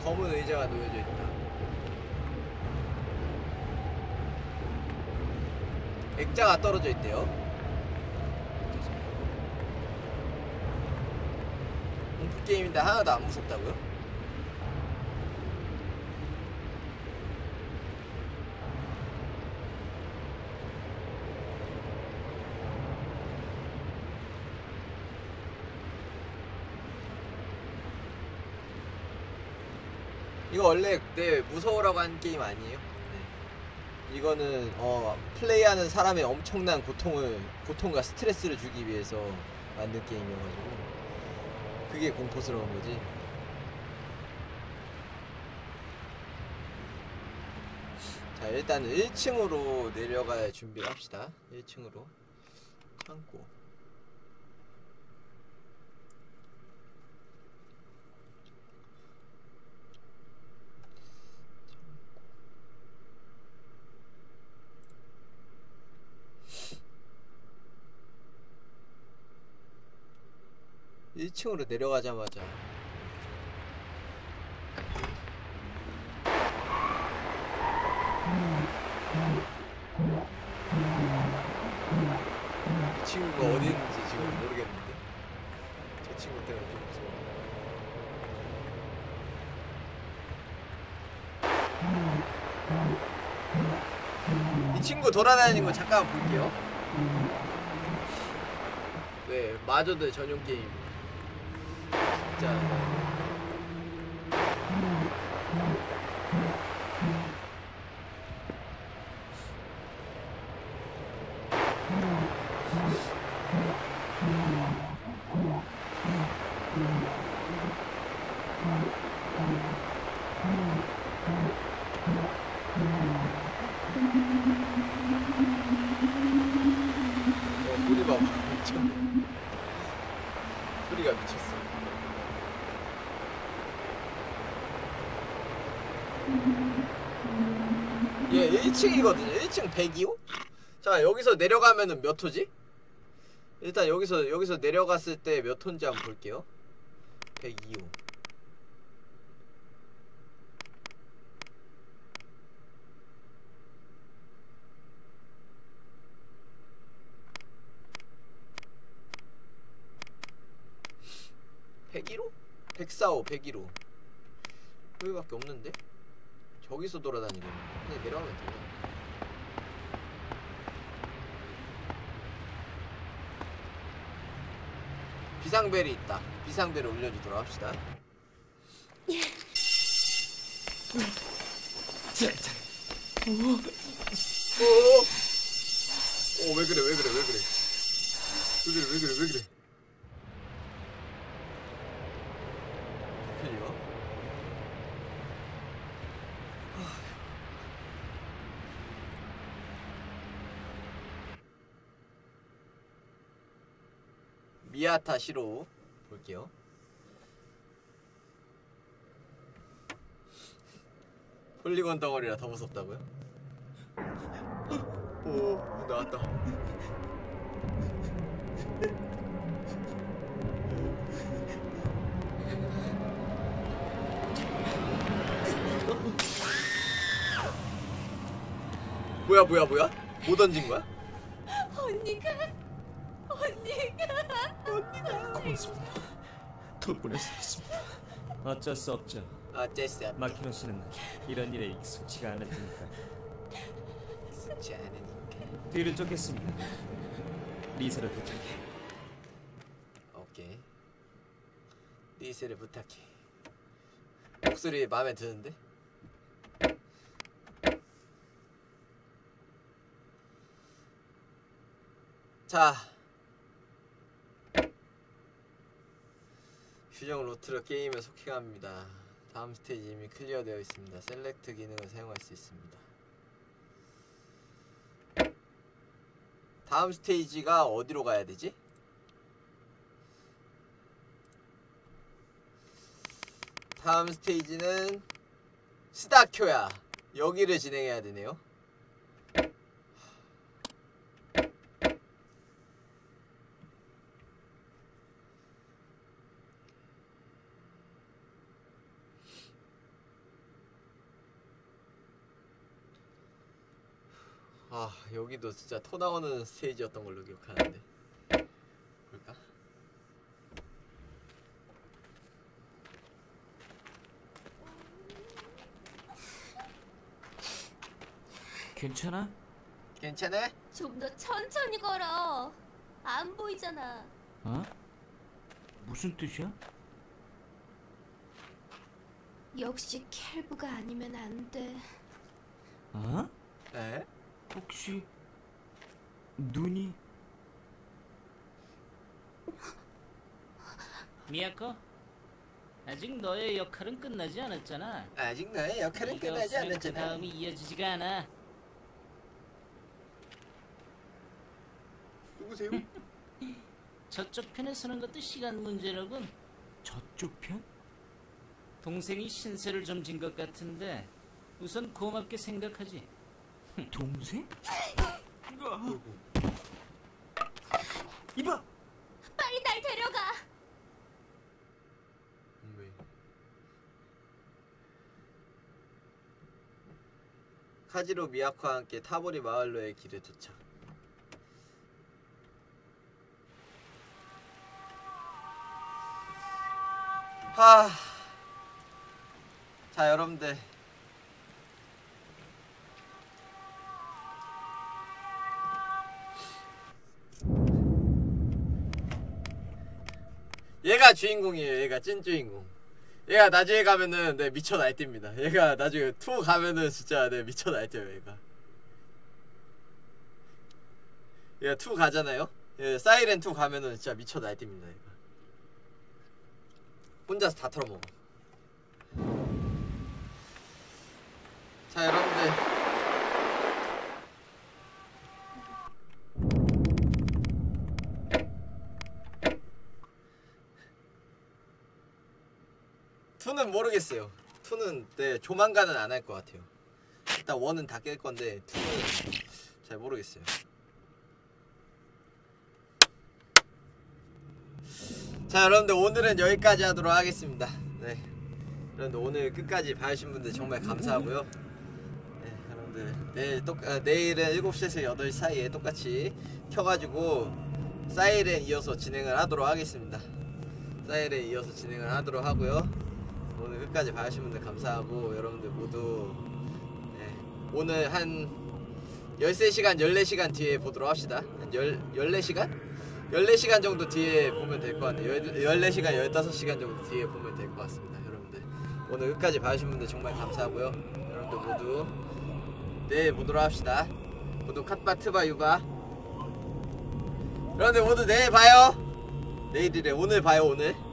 검은 의자가 놓여져 있다. 액자가 떨어져 있대요. 공포 게임인데 하나도 안 무섭다고요? 이거 원래 무서우라고 한 게임 아니에요? 네. 이거는 플레이하는 사람의 엄청난 고통과 스트레스를 주기 위해서 만든 게임이어가지고 그게 공포스러운 거지. 자, 일단 1층으로 내려갈 준비를 합시다. 1층으로 창고. 1층으로 내려가자마자 이 친구가 어디 있는지 지금 모르겠는데 저 친구 때문에 좀 무서워. 이 친구 돌아다니는 거 잠깐 볼게요. 네, 마저들 전용 게임. 진짜. 소리 봐봐. 미쳤네. 소리가 미쳤어. 얘 1층이거든요. 1층 102호? 자, 여기서 내려가면은 몇 호지? 일단 여기서 내려갔을 때 몇 호인지 한번 볼게요. 102호. (101호) 104호 101호 여기밖에 없는데? 저기서 돌아다니겠네. 그냥 내려가면 되네. 비상벨이 있다. 비상벨을 올려주도록 합시다. 오, 왜 그래. 왜 그래. 클리어. 미야타 시로 볼게요. 폴리곤 덩어리라 더 무섭다고요? 오, 나왔다. 뭐야? 뭐 던진 거야? 언니가 고맙습니다. 덕분에 살았습니다. 어쩔 수 없죠. 마키노 씨는 이런 일에 익숙지가 않으니까. 뒤를 쫓겠습니다. 리사를 부탁해. 오케이. 리사를 부탁해. 목소리 마음에 드는데? 자, 규정 로트로 게임에 속해갑니다. 다음 스테이지 이미 클리어되어 있습니다. 셀렉트 기능을 사용할 수 있습니다. 다음 스테이지가 어디로 가야 되지? 다음 스테이지는 스다쿄야. 여기를 진행해야 되네요. 아 여기도 진짜 토 나오는 스테이지였던 걸로 기억하는데 볼까? 괜찮아? 괜찮아? 좀 더 천천히 걸어. 안 보이잖아. 어? 무슨 뜻이야? 역시 켈브가 아니면 안 돼. 어? 에? 혹시 눈이? 미야코, 아직 너의 역할은 끝나지 않았잖아. 아직 나의 역할은 네가 끝나지 없으면 그 않았잖아. 다음이 이어지지가 않아. 누구세요? 저쪽 편에 서는 것도 시간 문제로군. 저쪽 편? 동생이 신세를 좀 진 것 같은데 우선 고맙게 생각하지. 동생? 이봐! 빨리 날 데려가. 왜? 카지로 미야코와 함께 타보리 마을로의 길에 도착. 하. 자, 여러분들. 얘가 주인공이에요. 얘가 찐 주인공. 얘가 나중에 가면은 네 미쳐 날뛰입니다. 얘가 나중에 2 가면은 진짜 네 미쳐 날뛰어요. 얘가 2 가잖아요. 예, 사이렌 2 가면은 진짜 미쳐 날뛰입니다. 얘가 혼자서 다 털어먹어. 자, 여러분들. 투는 모르겠어요. 투는 네 조만간은 안 할 것 같아요. 일단 원은 다 깰 건데 투는 잘 모르겠어요. 자, 여러분들 오늘은 여기까지 하도록 하겠습니다. 네, 여러분들 오늘 끝까지 봐주신 분들 정말 감사하고요. 네, 여러분들 내일은 7시에서 8시 사이에 똑같이 켜가지고 사이렌 이어서 진행을 하도록 하겠습니다. 사이렌 이어서 진행을 하도록 하고요. 오늘 끝까지 봐주신 분들 감사하고 여러분들 모두 네, 오늘 한 13시간, 14시간 뒤에 보도록 합시다. 한 14시간? 14시간 정도 뒤에 보면 될 것 같아요. 14시간, 15시간 정도 뒤에 보면 될 것 같습니다. 여러분들 오늘 끝까지 봐주신 분들 정말 감사하고요. 여러분들 모두 내일 보도록 합시다. 모두 컷바트바 유바. 여러분들 모두 내일 봐요. 내일이래. 오늘 봐요. 오늘.